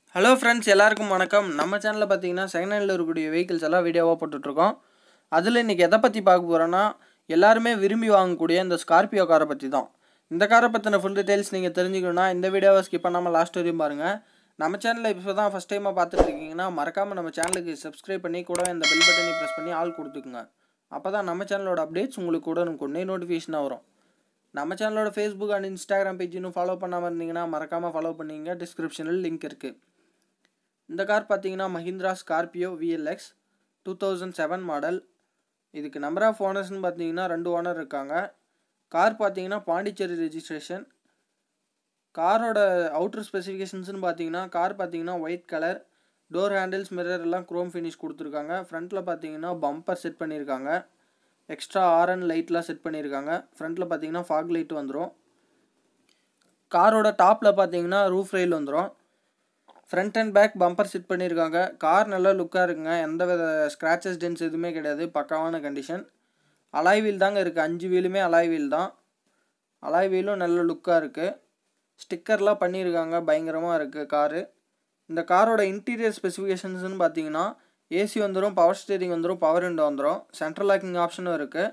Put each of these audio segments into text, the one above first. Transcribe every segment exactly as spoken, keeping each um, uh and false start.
Hello friends, எல்லாருக்கும் வணக்கம். நம்ம சேனலில் பார்த்தீங்கன்னா செகண்ட் ஹேண்டில் இருக்கக்கூடிய வெஹிக்கிள்ஸ் எல்லாம் வீடியோவாக போட்டுட்ருக்கோம். அதில் இன்றைக்கி எதை பற்றி பார்க்க போகிறோன்னா, எல்லாருமே விரும்பி வாங்கக்கூடிய இந்த ஸ்கார்பியோ காரை பற்றி தான். இந்த காரை பற்றின ஃபுல் டீட்டெயில்ஸ் நீங்கள் தெரிஞ்சுக்கணுன்னா இந்த வீடியோவை ஸ்கிப் பண்ணாமல் லாஸ்ட் வரையும் பாருங்கள். நம்ம சேனலில் இப்போ தான் ஃபஸ்ட் டைமாக பார்த்துட்டு இருக்கீங்கன்னா மறக்காமல் நம்ம சேனலுக்கு சப்ஸ்கிரைப் பண்ணி கூட இந்த பெல் பட்டனை ப்ரெஸ் பண்ணி ஆல் கொடுத்துக்குங்க. அப்போ தான் நம்ம சேனலோட அப்டேட்ஸ் உங்களுக்கு உடனுக்குடனே நோட்டிஃபிகேஷனாக வரும். நம்ம சேனலோட ஃபேஸ்புக் அண்ட் இன்ஸ்டாகிராம் பேஜ் இன்னும் ஃபாலோ பண்ணாமல் இருந்தீங்கன்னா மறக்காமல் ஃபாலோ பண்ணிங்க. டிஸ்கிரிப்ஷனில் லிங்க் இருக்குது. இந்த கார் பார்த்தீங்கன்னா Mahindra Scorpio VLX two thousand seven model. இதுக்கு நம்பர் ஆஃப் ஓனர்ஸ்னு பார்த்தீங்கன்னா ரெண்டு ஓனர் இருக்காங்க. கார் பார்த்தீங்கன்னா பாண்டிச்சேரி ரெஜிஸ்ட்ரேஷன். காரோட அவுட்டர் ஸ்பெசிஃபிகேஷன்ஸ்னு பார்த்தீங்கன்னா கார் பார்த்தீங்கன்னா white colour, door handles, mirror எல்லாம் குரோம் ஃபினிஷ் கொடுத்துருக்காங்க. ஃப்ரண்ட்டில் பார்த்தீங்கன்னா பம்பர் செட் பண்ணியிருக்காங்க. எக்ஸ்ட்ரா ஆர்என் லைட்லாம் செட் பண்ணியிருக்காங்க. ஃப்ரண்ட்டில் பார்த்தீங்கன்னா ஃபாக் லைட் வந்துடும். காரோட டாப்பில் பார்த்தீங்கன்னா ரூஃப் ரெயில் வந்துடும். Front and back bumper set பண்ணியிருக்காங்க. கார் நல்லா லுக்காக இருக்குங்க. எந்த வித ஸ்க்ராச்சஸ் டென்ஸ் எதுவுமே கிடையாது. பக்காவான கண்டிஷன். அலாய் வீல் தாங்க இருக்குது. அஞ்சு வீலுமே அலாய் வீல் தான். அலாய் வீலும் நல்ல லுக்காக இருக்குது. ஸ்டிக்கர்லாம் பண்ணியிருக்காங்க. பயங்கரமாக இருக்குது காரு. இந்த காரோட இன்டீரியர் ஸ்பெசிஃபிகேஷன்ஸ்னு பார்த்தீங்கன்னா ஏசி வந்துடும், பவர் ஸ்டீரிங் வந்துடும், பவர் விண்டோ வந்துடும், சென்ட்ரல் லாக்கிங் ஆப்ஷனும் இருக்குது.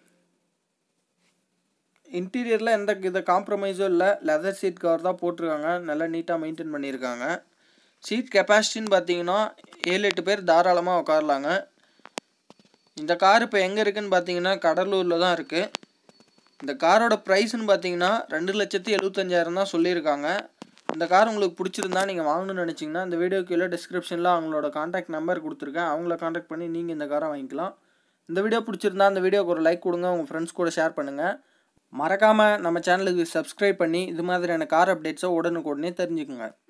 இன்டீரியரில் எந்த வித காம்ப்ரமைஸும் இல்லை. லெதர் சீட் கவர் தான் போட்டிருக்காங்க. நல்லா நீட்டாக மெயின்டைன் பண்ணியிருக்காங்க. சீட் கெப்பாசிட்டின்னு பார்த்தீங்கன்னா ஏழு எட்டு பேர் தாராளமாக உட்காரலாங்க. இந்த கார் இப்போ எங்கே இருக்குதுன்னு பார்த்தீங்கன்னா கடலூரில் தான் இருக்குது. இந்த காரோட ப்ரைஸ்ன்னு பார்த்தீங்கன்னா ரெண்டு லட்சத்தி எழுபத்தஞ்சாயிரம் தான் சொல்லியிருக்காங்க. இந்த கார் உங்களுக்கு பிடிச்சிருந்தா நீங்கள் வாங்கணும்னு நினச்சிங்கன்னா இந்த வீடியோ கீழே டிஸ்கிரிப்ஷனில் அவங்களோட கான்டாக்ட் நம்பர் கொடுத்துருக்கேன். அவங்கள கான்டாக்ட் பண்ணி நீங்கள் இந்த காரை வாங்கிக்கலாம். இந்த வீடியோ பிடிச்சிருந்தா அந்த வீடியோக்கு ஒரு லைக் கொடுங்க. உங்கள் ஃப்ரெண்ட்ஸ் கூட ஷேர் பண்ணுங்கள். மறக்காமல் நம்ம சேனலுக்கு சப்ஸ்கிரைப் பண்ணி இது மாதிரியான கார் அப்டேட்ஸை உடனுக்குடனே தெரிஞ்சுக்குங்க.